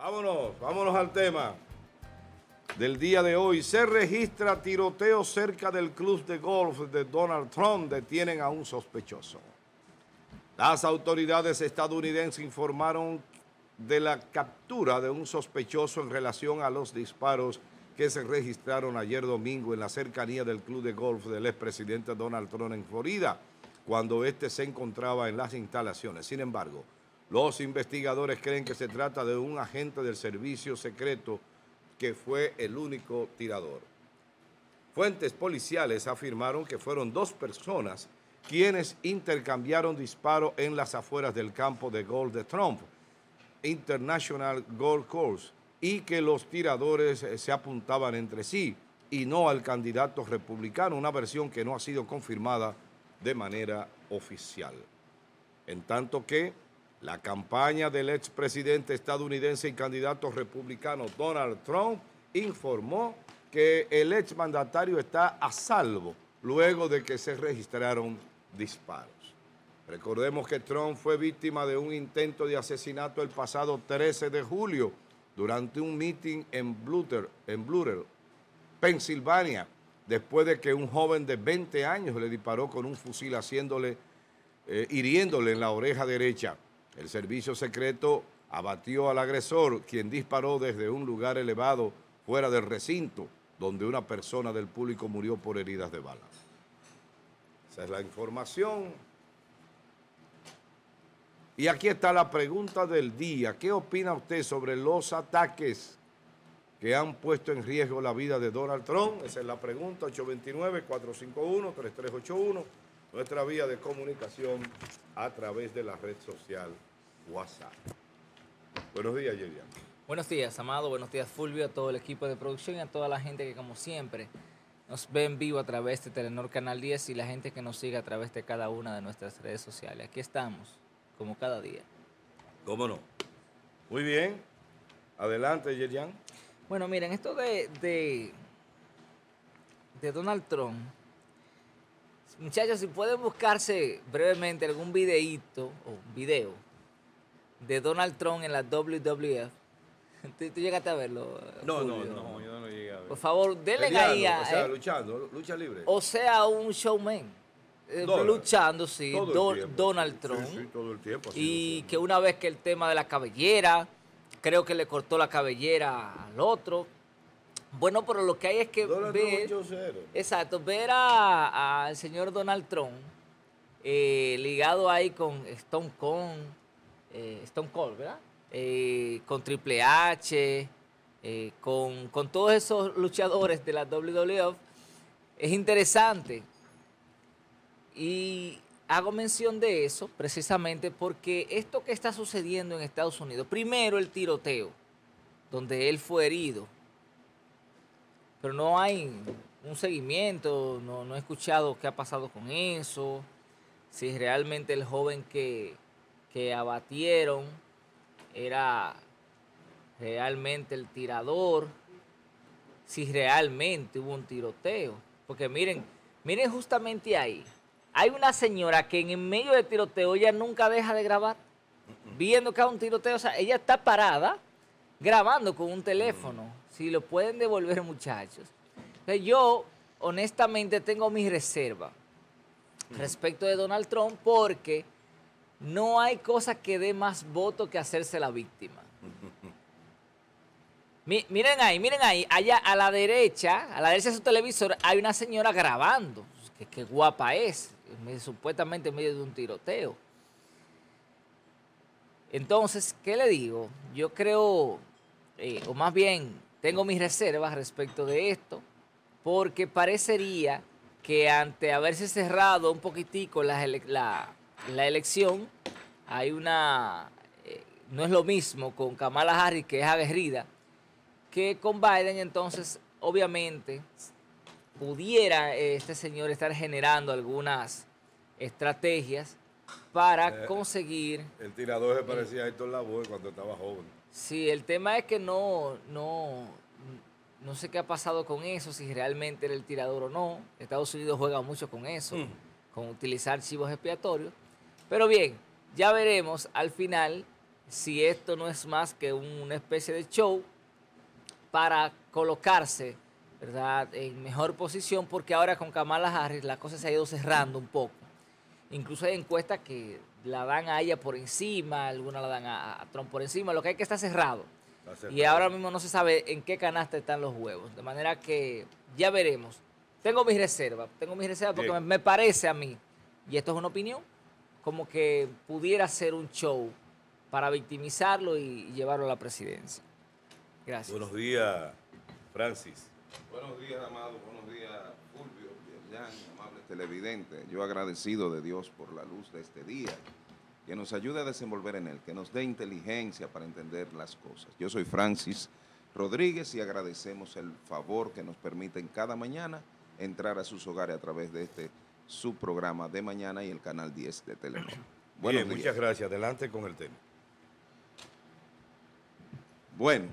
Vámonos al tema del día de hoy. Se registra tiroteo cerca del club de golf de Donald Trump. Detienen a un sospechoso. Las autoridades estadounidenses informaron de la captura de un sospechoso en relación a los disparos que se registraron ayer domingo en la cercanía del club de golf del expresidente Donald Trump en Florida, cuando éste se encontraba en las instalaciones. Sin embargo, los investigadores creen que se trata de un agente del servicio secreto que fue el único tirador. Fuentes policiales afirmaron que fueron dos personas quienes intercambiaron disparos en las afueras del campo de golf de Trump International Golf Course y que los tiradores se apuntaban entre sí y no al candidato republicano, una versión que no ha sido confirmada de manera oficial. En tanto que la campaña del expresidente estadounidense y candidato republicano Donald Trump informó que el exmandatario está a salvo luego de que se registraron disparos. Recordemos que Trump fue víctima de un intento de asesinato el pasado 13 de julio durante un meeting en Blutter, Pensilvania, después de que un joven de 20 años le disparó con un fusil hiriéndole en la oreja derecha. El servicio secreto abatió al agresor, quien disparó desde un lugar elevado fuera del recinto, donde una persona del público murió por heridas de bala. Esa es la información. Y aquí está la pregunta del día. ¿Qué opina usted sobre los ataques que han puesto en riesgo la vida de Donald Trump? Esa es la pregunta, 829-451-3381, nuestra vía de comunicación a través de la red social WhatsApp. Buenos días, Yerian. Buenos días, Amado. Buenos días, Fulvio, a todo el equipo de producción y a toda la gente que, como siempre, nos ve en vivo a través de Telenor Canal 10 y la gente que nos sigue a través de cada una de nuestras redes sociales. Aquí estamos, como cada día. ¿Cómo no? Muy bien. Adelante, Yerian. Bueno, miren, esto de Donald Trump, muchachos, si pueden buscarse brevemente algún videíto o video de Donald Trump en la WWF. ¿Tú llegaste a verlo? No, yo no llegué a ver. Por favor, denle ahí a... O sea, luchando, lucha libre. O sea, un showman. Luchando, sí, Donald Trump. Sí, todo el tiempo. Y que una vez que el tema de la cabellera, creo que le cortó la cabellera al otro. Bueno, pero lo que hay es que ver al señor Donald Trump ligado ahí con Stone Cold, ¿verdad? Con Triple H, con todos esos luchadores de la WWF, es interesante. Y hago mención de eso precisamente porque esto que está sucediendo en Estados Unidos, primero el tiroteo, donde él fue herido, pero no hay un seguimiento, no he escuchado qué ha pasado con eso, si realmente el joven que abatieron era realmente el tirador, si realmente hubo un tiroteo. Porque miren justamente ahí, hay una señora que en medio del tiroteo ella nunca deja de grabar, viendo que hay un tiroteo, o sea, ella está parada grabando con un teléfono. Si lo pueden devolver, muchachos. Entonces yo, honestamente, tengo mis reservas respecto de Donald Trump porque no hay cosa que dé más voto que hacerse la víctima. Miren ahí, allá a la derecha de su televisor hay una señora grabando. Qué guapa es, supuestamente en medio de un tiroteo. Entonces, ¿qué le digo? Yo creo, o más bien tengo mis reservas respecto de esto, porque parecería que ante haberse cerrado un poquitico la elección, hay una, no es lo mismo con Kamala Harris, que es aguerrida, que con Biden. Entonces, obviamente, pudiera este señor estar generando algunas estrategias para conseguir... El tirador se parecía a Héctor Lavoe cuando estaba joven. Sí, el tema es que no sé qué ha pasado con eso, si realmente era el tirador o no. Estados Unidos juega mucho con eso, con utilizar chivos expiatorios. Pero bien, ya veremos al final si esto no es más que una especie de show para colocarse, ¿verdad?, en mejor posición, porque ahora con Kamala Harris la cosa se ha ido cerrando un poco. Incluso hay encuestas que la dan a ella por encima, algunas la dan a Trump por encima, lo que hay que estar cerrado. Y ahora mismo no se sabe en qué canasta están los huevos. De manera que ya veremos. Tengo mis reservas porque me parece a mí, y esto es una opinión, como que pudiera ser un show para victimizarlo y llevarlo a la presidencia. Gracias. Buenos días, Francis. Buenos días, Amado. Buenos días, Fulvio, Yerjan, amables televidentes. Yo agradecido de Dios por la luz de este día, que nos ayude a desenvolver en él, que nos dé inteligencia para entender las cosas. Yo soy Francis Rodríguez y agradecemos el favor que nos permiten cada mañana entrar a sus hogares a través de este subprograma de mañana y el canal 10 de Telenor. Bien, muchas gracias. Adelante con el tema. Bueno,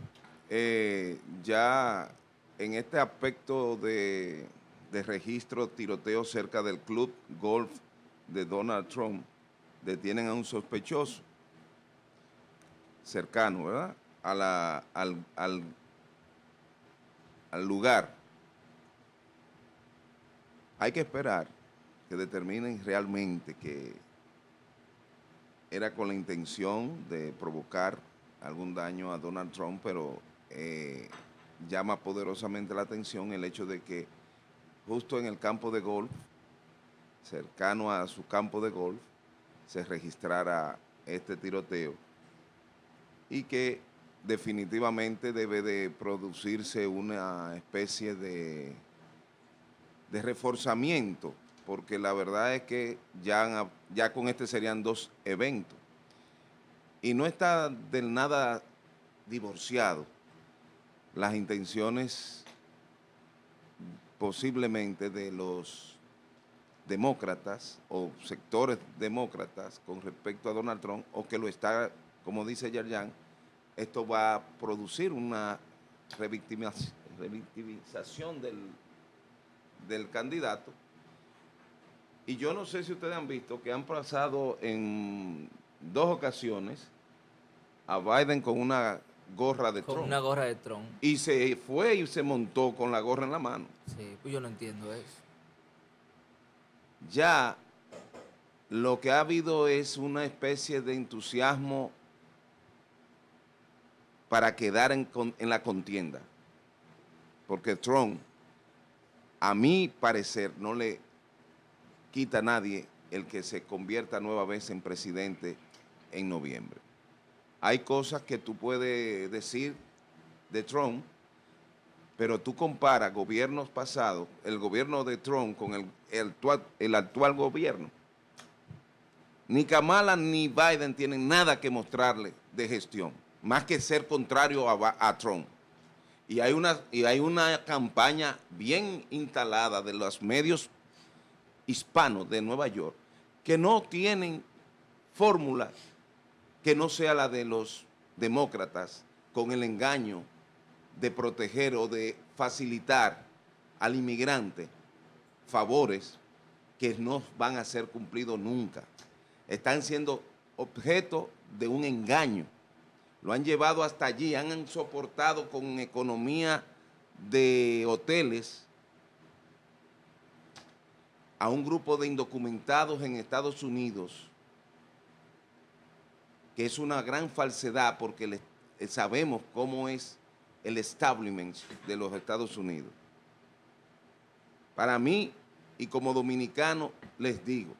ya en este aspecto de registro tiroteo cerca del club golf de Donald Trump, detienen a un sospechoso cercano, ¿verdad?, al lugar. Hay que esperar que determinen realmente que era con la intención de provocar algún daño a Donald Trump, pero llama poderosamente la atención el hecho de que justo en el campo de golf, cercano a su campo de golf, se registrara este tiroteo y que definitivamente debe de producirse una especie de reforzamiento, porque la verdad es que ya con este serían 2 eventos. Y no está del nada divorciado las intenciones posiblemente de los demócratas o sectores demócratas con respecto a Donald Trump, o que lo está, como dice Yerjan, esto va a producir una revictimización del candidato. Y yo no sé si ustedes han visto que han pasado en 2 ocasiones a Biden con una gorra de Trump. Con una gorra de Trump. Y se fue y se montó con la gorra en la mano. Sí, pues yo no entiendo eso. Ya lo que ha habido es una especie de entusiasmo para quedar en la contienda. Porque Trump, a mi parecer, no le quita a nadie el que se convierta nueva vez en presidente en noviembre. Hay cosas que tú puedes decir de Trump, pero tú comparas gobiernos pasados, el gobierno de Trump con el actual gobierno. Ni Kamala ni Biden tienen nada que mostrarle de gestión, más que ser contrario a Trump. Y hay una campaña bien instalada de los medios hispanos de Nueva York que no tienen fórmula que no sea la de los demócratas, con el engaño de proteger o de facilitar al inmigrante favores que no van a ser cumplidos nunca. Están siendo objeto de un engaño. Lo han llevado hasta allí, han soportado con economía de hoteles a un grupo de indocumentados en Estados Unidos, que es una gran falsedad porque sabemos cómo es el establishment de los Estados Unidos. Para mí, y como dominicano, les digo,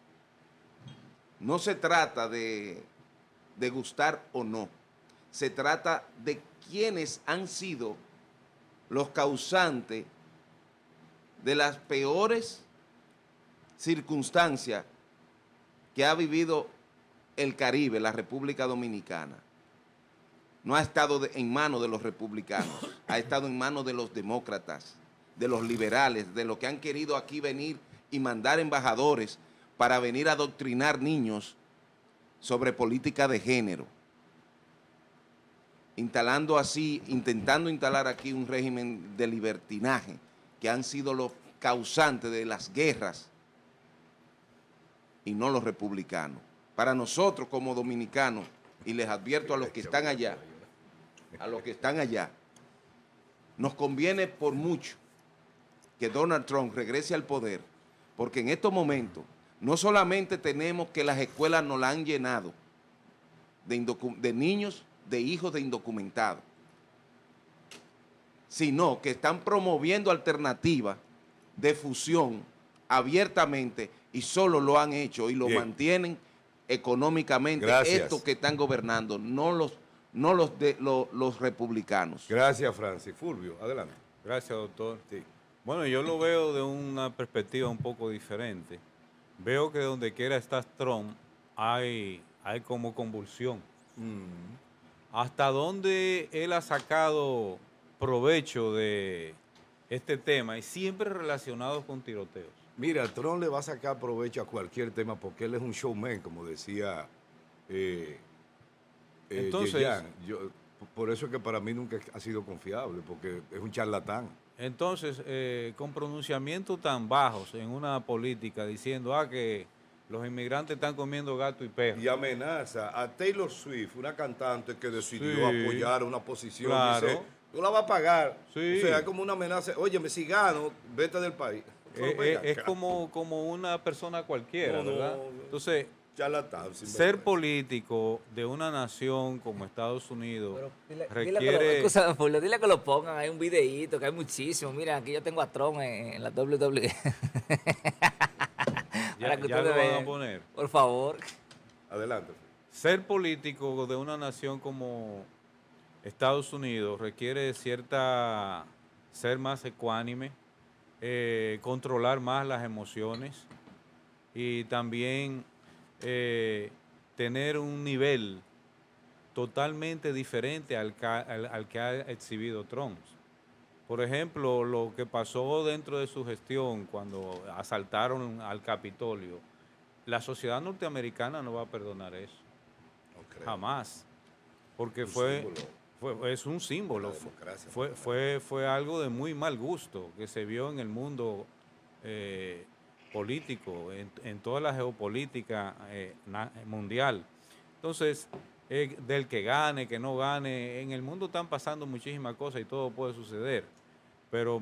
no se trata de gustar o no, se trata de quiénes han sido los causantes de las peores circunstancias que ha vivido el Caribe, la República Dominicana. No ha estado en manos de los republicanos, ha estado en manos de los demócratas, de los liberales, de los que han querido aquí venir y mandar embajadores para venir a adoctrinar niños sobre política de género, intentando instalar aquí un régimen de libertinaje, que han sido los causantes de las guerras y no los republicanos. Para nosotros como dominicanos y les advierto a los que están allá, nos conviene por mucho que Donald Trump regrese al poder, porque en estos momentos no solamente tenemos que las escuelas nos la han llenado de niños, de hijos de indocumentados, sino que están promoviendo alternativas de fusión abiertamente y solo lo han hecho y lo mantienen económicamente estos que están gobernando, no los republicanos. Gracias, Francis. Fulvio, adelante. Gracias, doctor. Sí. Bueno, yo lo veo de una perspectiva un poco diferente. Veo que donde quiera está Trump hay como convulsión. ¿Hasta dónde él ha sacado provecho de este tema y siempre relacionado con tiroteos? Mira, Trump le va a sacar provecho a cualquier tema porque él es un showman, como decía Entonces, Yeyan. Por eso es que para mí nunca ha sido confiable, porque es un charlatán. Entonces, con pronunciamientos tan bajos en una política diciendo que los inmigrantes están comiendo gato y perro. Y amenaza a Taylor Swift, una cantante que decidió Sí, apoyar una posición. claro. Dice, tú la vas a pagar. Sí. O sea, es como una amenaza. Óyeme, si gano, vete del país. Es como una persona cualquiera, ¿verdad? Entonces, charlatán. ser político de una nación como Estados Unidos Pero requiere... dile que lo pongan, hay un videíto, que hay muchísimo. Mira, aquí yo tengo a Trump en la WWE. Ya Para que lo ustedes van a vean. poner. Por favor. Adelante. Ser político de una nación como Estados Unidos requiere ser más ecuánime, controlar más las emociones y también tener un nivel totalmente diferente al que ha exhibido Trump. Por ejemplo, lo que pasó dentro de su gestión cuando asaltaron al Capitolio, la sociedad norteamericana no va a perdonar eso. No creo. Jamás. Porque es un símbolo. Fue algo de muy mal gusto que se vio en el mundo político, en toda la geopolítica mundial. Entonces, del que gane, que no gane, en el mundo están pasando muchísimas cosas y todo puede suceder. Pero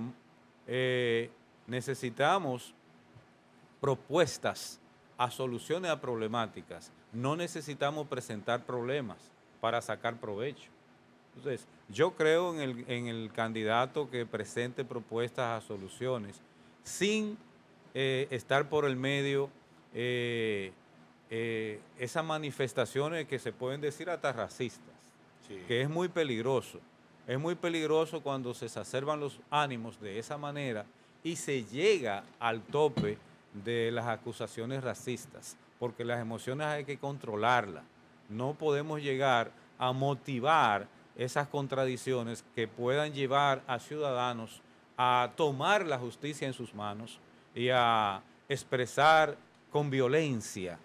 necesitamos propuestas a soluciones a problemáticas. No necesitamos presentar problemas para sacar provecho. Entonces, yo creo en el candidato que presente propuestas a soluciones sin estar por el medio esas manifestaciones que se pueden decir hasta racistas, sí, que es muy peligroso. Es muy peligroso cuando se exacerban los ánimos de esa manera y se llega al tope de las acusaciones racistas, porque las emociones hay que controlarlas. No podemos llegar a motivar esas contradicciones que puedan llevar a ciudadanos a tomar la justicia en sus manos y a expresar con violencia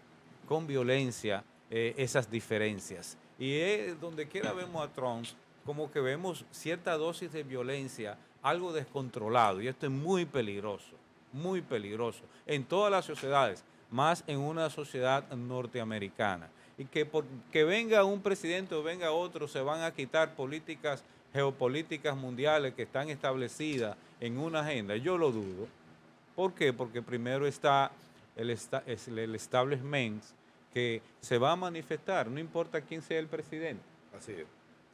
esas diferencias. Y donde quiera vemos a Trump, como que vemos cierta dosis de violencia, algo descontrolado, y esto es muy peligroso en todas las sociedades, más en una sociedad norteamericana. Y que porque venga un presidente o venga otro, se van a quitar políticas geopolíticas mundiales que están establecidas en una agenda. Yo lo dudo. ¿Por qué? Porque primero está el establishment que se va a manifestar, no importa quién sea el presidente. Así es.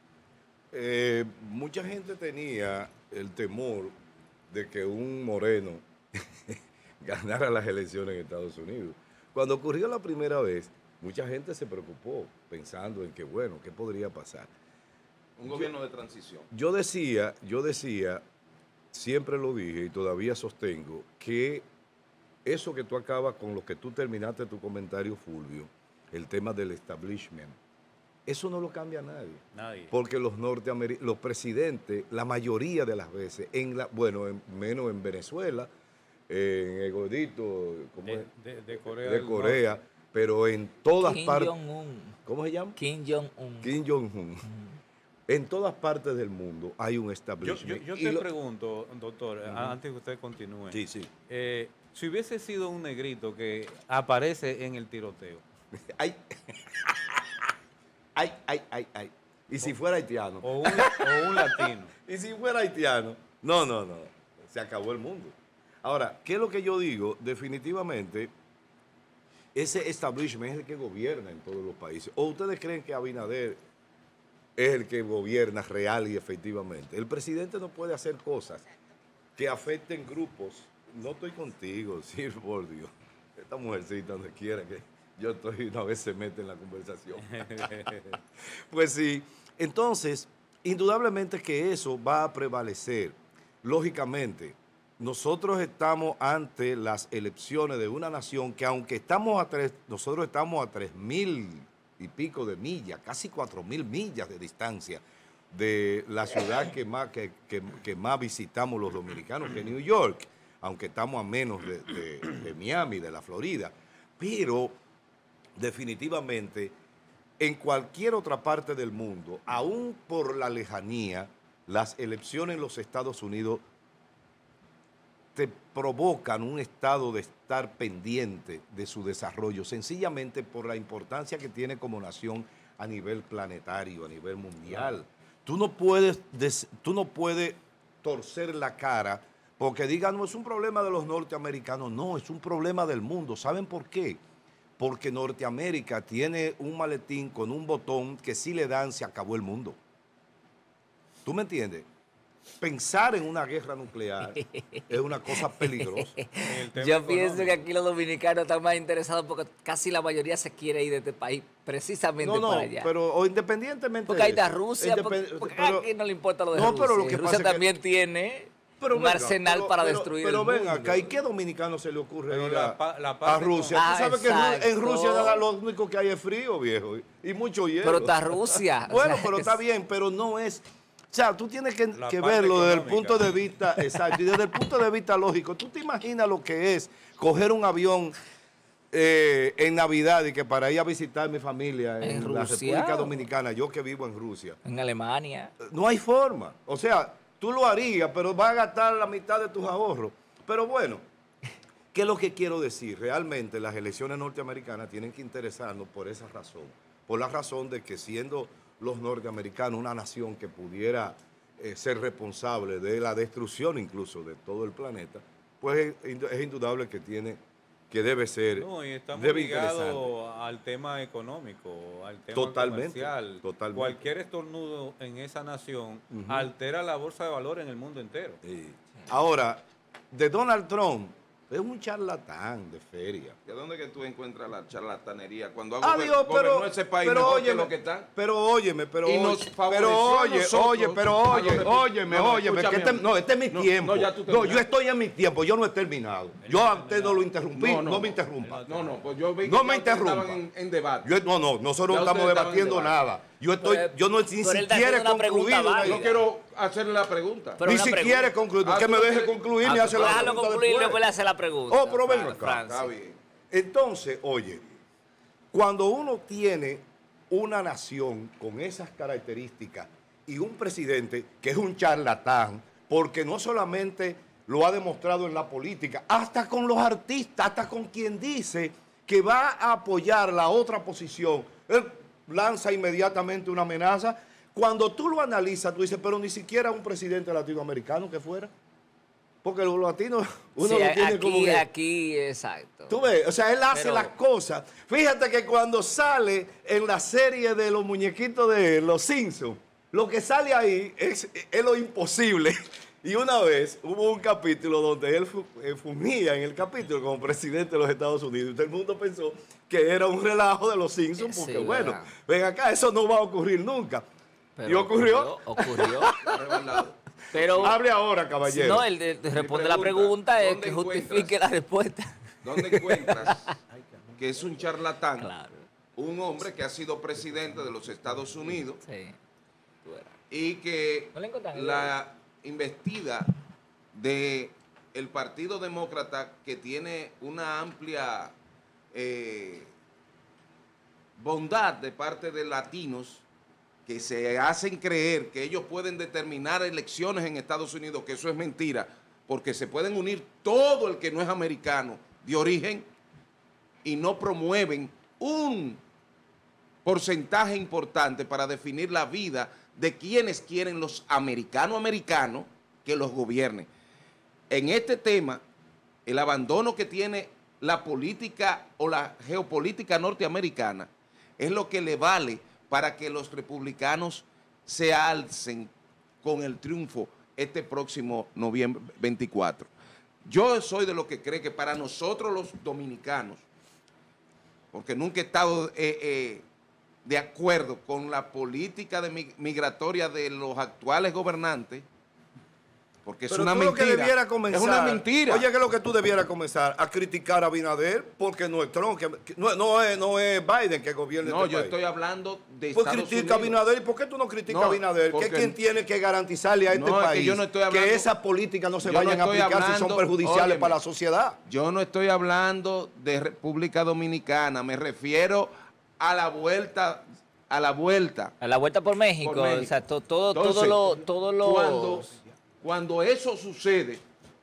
Mucha gente tenía el temor de que un moreno ganara las elecciones en Estados Unidos. Cuando ocurrió la primera vez, mucha gente se preocupó pensando en que, bueno, ¿qué podría pasar? Un gobierno de transición. Yo decía, siempre lo dije y todavía sostengo, que eso que tú acabas con lo que tú terminaste tu comentario, Fulvio, el tema del establishment, eso no lo cambia nadie. Porque los presidentes, la mayoría de las veces, menos en Venezuela, en el gordito de Corea, pero en todas partes. ¿Cómo se llama? Kim Jong-un. Kim Jong-un. En todas partes del mundo hay un establishment. Yo te pregunto, doctor, antes que usted continúe. Sí, sí. Si hubiese sido un negrito que aparece en el tiroteo. Ay. Ay. Y si fuera haitiano. O un latino. Y si fuera haitiano. No. Se acabó el mundo. Ahora, ¿qué es lo que yo digo? Definitivamente, ese establishment es el que gobierna en todos los países. ¿O ustedes creen que Abinader es el que gobierna real y efectivamente? El presidente no puede hacer cosas que afecten grupos. No estoy contigo, sí, por Dios. Esta mujercita donde quiera que yo estoy, una vez se mete en la conversación. Pues sí. Entonces, indudablemente que eso va a prevalecer. Lógicamente, nosotros estamos ante las elecciones de una nación que aunque nosotros estamos a 3.000 y pico de millas, casi 4.000 millas de distancia de la ciudad que más visitamos los dominicanos, que es New York, aunque estamos a menos de Miami, de la Florida. Pero definitivamente en cualquier otra parte del mundo, aún por la lejanía, las elecciones en los Estados Unidos te provocan un estado de estar pendiente de su desarrollo, sencillamente por la importancia que tiene como nación a nivel planetario, a nivel mundial. Tú no puedes torcer la cara porque digan, no, es un problema de los norteamericanos. No, es un problema del mundo. ¿Saben por qué? Porque Norteamérica tiene un maletín con un botón que si le dan se acabó el mundo. ¿Tú me entiendes? Pensar en una guerra nuclear es una cosa peligrosa. Yo pienso que aquí los dominicanos están más interesados porque casi la mayoría se quiere ir de este país precisamente para allá. Pero independientemente porque ahí está de eso, Rusia, porque aquí no le importa lo de no, Rusia. pero lo que Rusia pasa también tiene un arsenal para destruir el mundo. Pero ven acá, ¿y qué dominicano se le ocurre ir la a parte Rusia? Ah, Tú sabes exacto. que en Rusia lo único que hay es frío, viejo, y mucho hielo. Pero está Rusia. Bueno, o sea, pero está bien, pero no es... O sea, tú tienes que parte verlo desde el económica. punto de vista, exacto, y desde el punto de vista lógico. ¿Tú te imaginas lo que es coger un avión en Navidad y que para ir a visitar a mi familia ¿En la Rusia? República Dominicana, yo que vivo en Rusia? En Alemania. No hay forma. O sea, tú lo harías, pero vas a gastar la mitad de tus ahorros. Pero bueno, ¿qué es lo que quiero decir? Realmente las elecciones norteamericanas tienen que interesarnos por esa razón. Por la razón de que siendo los norteamericanos una nación que pudiera ser responsable de la destrucción incluso de todo el planeta, pues es indudable que debe ser, No, y estamos debe ligados interesarnos. al tema económico, al tema Totalmente, comercial. totalmente. Cualquier estornudo en esa nación altera la bolsa de valores en el mundo entero. Sí. Ahora, de Donald Trump, es un charlatán de feria. ¿Y a dónde que tú encuentras la charlatanería? Cuando Adiós, gobernó ese país pero mejor que óyeme, lo que está. pero óyeme, pero Y nos favoreció a nosotros, óyeme, escúchame que a mí. este es mi No, tiempo. no, ya tú No, terminaste. yo estoy en mi tiempo, yo no he terminado. Yo a usted no lo interrumpí, no me interrumpa. No, pues yo vi que No me ya ustedes interrumpa. estaban en debate. Nosotros Ya no estamos ustedes estaban en debatiendo debate. nada. Yo no ni pero él está siquiera he haciendo una pregunta concluido. válida. Yo quiero hacerle la pregunta. Pero Ni una siquiera he pregunta. concluido. Ah, Que tú me no deje quieres- concluir y me Ah, hace la déjalo pregunta concluir y después. después le hace la pregunta. Oh, pero ven acá. Francis. Está bien. Entonces, oye, cuando uno tiene una nación con esas características y un presidente que es un charlatán, porque no solamente lo ha demostrado en la política, hasta con los artistas, hasta con quien dice que va a apoyar la otra posición, él lanza inmediatamente una amenaza. Cuando tú lo analizas, tú dices, pero ni siquiera un presidente latinoamericano que fuera. Porque los latinos, uno Sí, lo tiene como que... aquí, exacto. Tú ves, o sea, él hace Pero- las cosas. Fíjate que cuando sale en la serie de los muñequitos de Los Simpsons, lo que sale ahí es lo imposible. Y una vez hubo un capítulo donde él fungía en el capítulo como presidente de los Estados Unidos. Y todo el mundo pensó que era un relajo de Los Simpsons, porque Sí, bueno, ¿verdad? ven acá, eso no va a ocurrir nunca. Pero ¿Y ocurrió? Ocurrió. Revelado. Pero Hable ahora, caballero. no, él responde la pregunta es ¿dónde que justifique encuentras? la respuesta. ¿Dónde encuentras que es un charlatán? Claro. Un hombre que ha sido presidente de los Estados Unidos Sí. Tú verás. y que ¿No le encontraron? la investida de el Partido Demócrata, que tiene una amplia bondad de parte de latinos que se hacen creer que ellos pueden determinar elecciones en Estados Unidos, que eso es mentira, porque se pueden unir todo el que no es americano de origen y no promueven un porcentaje importante para definir la vida de quienes quieren los americanos que los gobiernen. En este tema, el abandono que tiene la política o la geopolítica norteamericana es lo que le vale para que los republicanos se alcen con el triunfo este próximo noviembre 24. Yo soy de los que cree que para nosotros los dominicanos, porque nunca he estado de acuerdo con la política migratoria de los actuales gobernantes, porque es una mentira. Es una mentira. Oye, que es lo que tú debieras comenzar a criticar a Abinader, porque no es Trump, no es Biden que gobierna este país. No, yo estoy hablando de pues Estados critica Unidos. a Abinader. ¿Y por qué tú no criticas a Abinader? Que es quien tiene que garantizarle a este No, es que país yo no estoy hablando- que esas políticas no se yo no vayan a estoy aplicar si son hablando- perjudiciales óyeme, para la sociedad. Yo no estoy hablando de República Dominicana, me refiero a la vuelta. A la vuelta por México. Por México. O sea, Entonces, todo lo... Cuando eso sucede,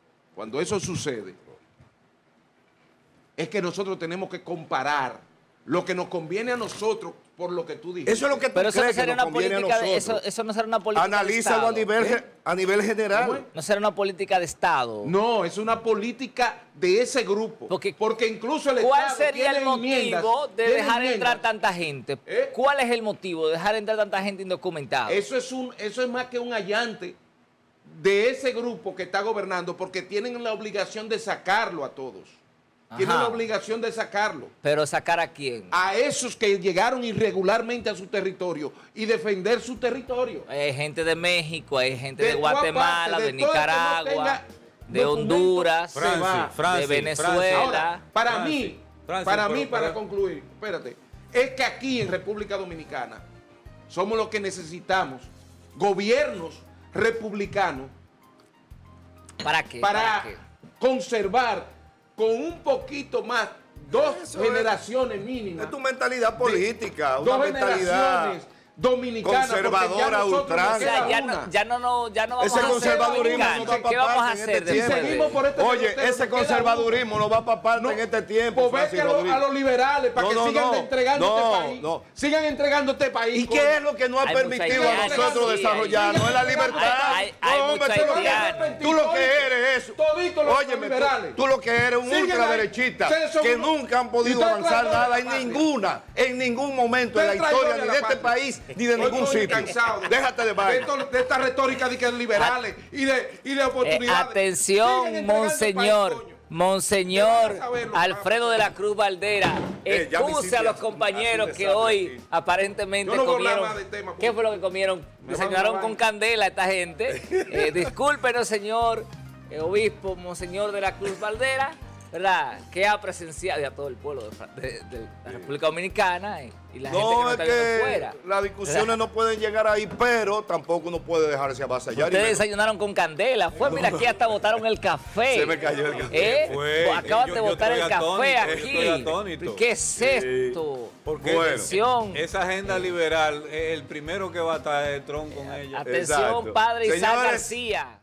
es que nosotros tenemos que comparar lo que nos conviene a nosotros por lo que tú dijiste. Eso es lo que tú Pero eso no crees que sería nos una conviene a política de, nosotros. eso no será una política de Analízalo Estado. a nivel general. ¿Cómo es? No será una política de Estado. No, es una política de ese grupo. Porque incluso el ¿Cuál Estado sería el tiene enmiendas, motivo de tiene dejar enmiendas. entrar tanta gente? ¿Eh? ¿Cuál es el motivo de dejar entrar tanta gente indocumentada? Eso es más que un allante de ese grupo que está gobernando, porque tienen la obligación de sacarlo a todos. Tienen Ajá. la obligación de sacarlo. Pero ¿sacar a quién? A esos que llegaron irregularmente a su territorio y defender su territorio. Hay gente de México, hay gente de De todas Guatemala, partes, de de todo el que no Nicaragua, tenga de documento, Honduras, se va. de Venezuela. Ahora, para Francis, mí, para pero- concluir, espérate, es que aquí en República Dominicana somos los que necesitamos gobiernos republicanos ¿Para qué? para qué? conservar con un poquito más, dos Eso generaciones mínimas. Es tu mentalidad política, dos una mentalidad generaciones dominicanas. porque conservadora, ya nosotros ultranza. nos O sea, queda ya una. no, ya no vamos Ese a hacer conservadurismo dominicanos. no va ¿Qué pa' vamos a parte en hacer este Si después? seguimos por este Oye, derrotero, ese nos queda conservadurismo no va para parte en este tiempo, Pues Francis vete Rodríguez. a los liberales para que sigan entregando este país. no. Sigan entregando este país. ¿Y qué es lo que nos ha Hay permitido mucha a nosotros idea, sí, desarrollarnos? hay- Es la libertad. hay No, hombre, mucha tú lo que- idea. tú lo que eres es... Toditos los Óyeme, liberales. tú lo que eres un Siguen ultraderechista ahí. Ustedes son que unos- nunca han y podido ustedes avanzar traidores nada de la en ningún momento en la Ustedes historia traidores ni de de la este patria. país ni de Hoy ningún estoy sitio. cansado Déjate de vaina. de esta retórica de que liberales y de oportunidades. Siguen Atención, entregando el país, Monseñor. coño. Monseñor Deben saberlo, Alfredo de la Cruz Valdera, ya me excuse hiciste a los así, compañeros así que de hoy sangre aquí. aparentemente Yo no voy a hablar comieron. más del tema, ¿Qué fue lo que comieron? Me Desayunaron van a con vaina. candela esta gente. Discúlpenos, señor obispo, Monseñor de la Cruz Valdera, ¿verdad? Que ha presenciado y a todo el pueblo de la República Dominicana y la gente que No, nos es está viendo que fuera. las discusiones no pueden llegar ahí, pero tampoco uno puede dejarse avasallar. Ustedes desayunaron con candela. Mira, aquí hasta botaron el café. Se me cayó el café. Fue, Acaban yo de botar el estoy café atónito, yo estoy aquí. atónito. ¿Qué es esto? Porque Bueno. Atención. esa agenda liberal, el primero que va a estar es Trump con ella. Atención, Exacto. padre Isaac Señores, García.